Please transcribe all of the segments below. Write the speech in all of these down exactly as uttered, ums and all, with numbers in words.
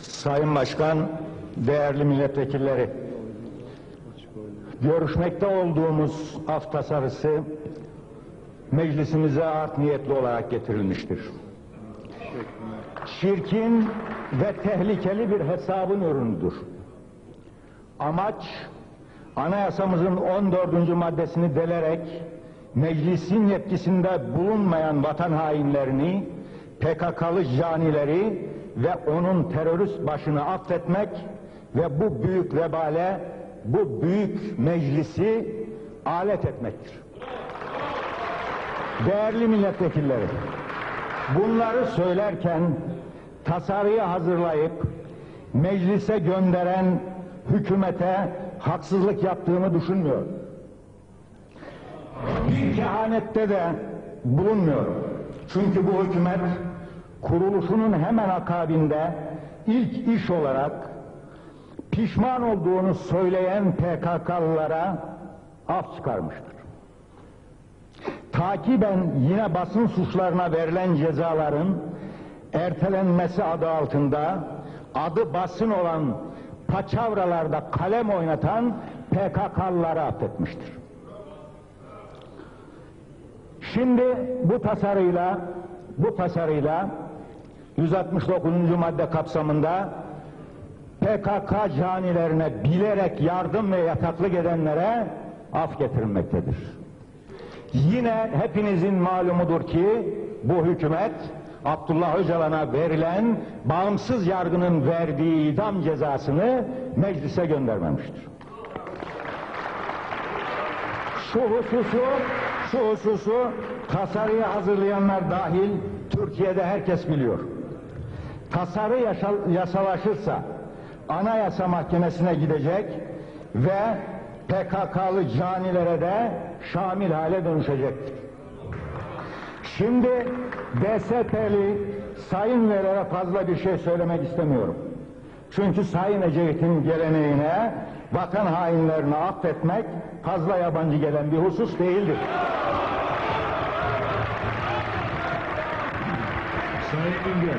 Sayın Başkan, değerli milletvekilleri, görüşmekte olduğumuz af tasarısı meclisimize art niyetli olarak getirilmiştir. Çirkin ve tehlikeli bir hesabın ürünüdür. Amaç, anayasamızın on dördüncü maddesini delerek meclisin yetkisinde bulunmayan vatan hainlerini, P K K'lı canileri ve onun terörist başını affetmek ve bu büyük vebale, bu büyük meclisi alet etmektir. Değerli milletvekilleri, bunları söylerken tasarıyı hazırlayıp meclise gönderen hükümete haksızlık yaptığımı düşünmüyorum. Bir kehanette de bulunmuyorum. Çünkü bu hükümet kuruluşunun hemen akabinde ilk iş olarak pişman olduğunu söyleyen P K K'lılara af çıkarmıştır. Takiben yine basın suçlarına verilen cezaların ertelenmesi adı altında adı basın olan paçavralarda kalem oynatan P K K'lıları affetmiştir. Şimdi bu tasarıyla bu tasarıyla yüz altmış dokuzuncu madde kapsamında P K K canilerine bilerek yardım ve yataklık edenlere af getirilmektedir. Yine hepinizin malumudur ki bu hükümet Abdullah Öcalan'a verilen bağımsız yargının verdiği idam cezasını meclise göndermemiştir. Şu hususu, şu hususu tasarıyı hazırlayanlar dahil Türkiye'de herkes biliyor. Tasarı yasal, yasalaşırsa Anayasa Mahkemesi'ne gidecek ve P K K'lı canilere de şamil hale dönüşecektir. Şimdi D S P'li Sayın Veler'e fazla bir şey söylemek istemiyorum. Çünkü Sayın Ecevit'in geleneğine vatan hainlerini affetmek fazla yabancı gelen bir husus değildir. Sayın Güngör.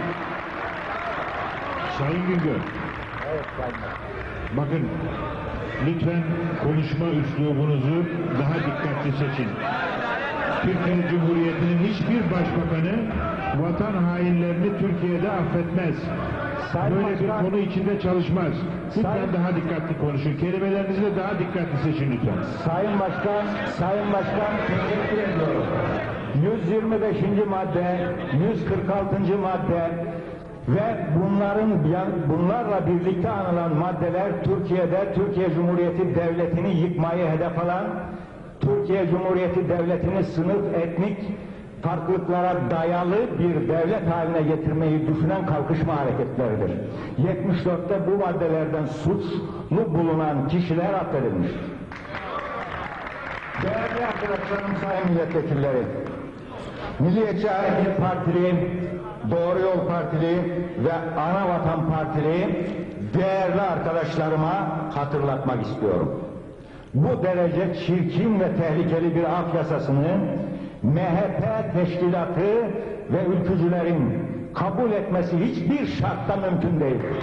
Sayın Güngör. Evet, Sayın. Bakın, lütfen konuşma üslubunuzu daha dikkatli seçin. Türkiye Cumhuriyeti'nin hiçbir başbakanı vatan hainlerini Türkiye'de affetmez. Sayın Böyle Başkan, bir konu içinde çalışmaz. Lütfen Sayın, daha dikkatli konuşun. Kelimelerinizi de daha dikkatli seçin lütfen. Sayın Başkan, Sayın Başkan teşekkür ediyorum. yüz yirmi beşinci madde, yüz kırk altıncı madde ve bunların bunlarla birlikte anılan maddeler Türkiye'de Türkiye Cumhuriyeti Devleti'ni yıkmayı hedef alan, Türkiye Cumhuriyeti Devleti'ni sınıf, etnik farklılıklara dayalı bir devlet haline getirmeyi düşünen kalkışma hareketleridir. yetmiş dörtte bu maddelerden suçlu bulunan kişiler affedilmiştir. Değerli arkadaşlarım, sayın milletvekilleri, Milliyetçi Hareket Partili, Doğru Yol Partili ve Anavatan Partili değerli arkadaşlarıma hatırlatmak istiyorum. Bu derece çirkin ve tehlikeli bir af yasasını M H P teşkilatı ve ülkücülerin kabul etmesi hiçbir şartta mümkün değildir.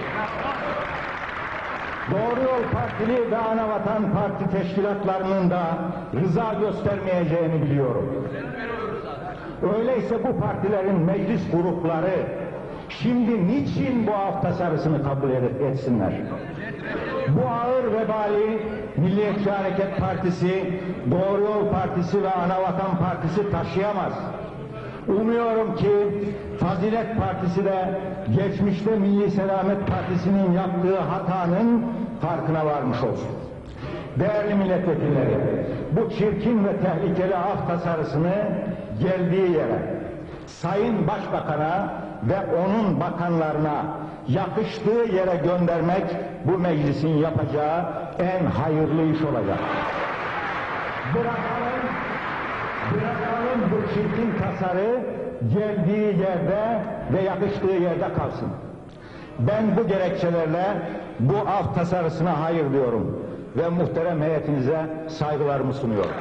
Doğru Yol Partili ve Anavatan Parti teşkilatlarının da rıza göstermeyeceğini biliyorum. Öyleyse bu partilerin meclis grupları şimdi niçin bu af tasarısını kabul etsinler? Bu ağır vebali Milliyetçi Hareket Partisi, Doğru Yol Partisi ve Anavatan Partisi taşıyamaz. Umuyorum ki Fazilet Partisi de geçmişte Milli Selamet Partisi'nin yaptığı hatanın farkına varmış olsun. Değerli milletvekilleri, bu çirkin ve tehlikeli af tasarısını geldiği yere, Sayın Başbakan'a ve onun bakanlarına yakıştığı yere göndermek bu meclisin yapacağı en hayırlı iş olacak. Bırakalım, bırakalım bu çirkin tasarı geldiği yerde ve yakıştığı yerde kalsın. Ben bu gerekçelerle bu af tasarısına hayır diyorum ve muhterem heyetinize saygılarımı sunuyorum.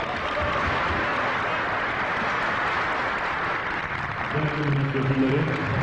Değerli milletvekilleri,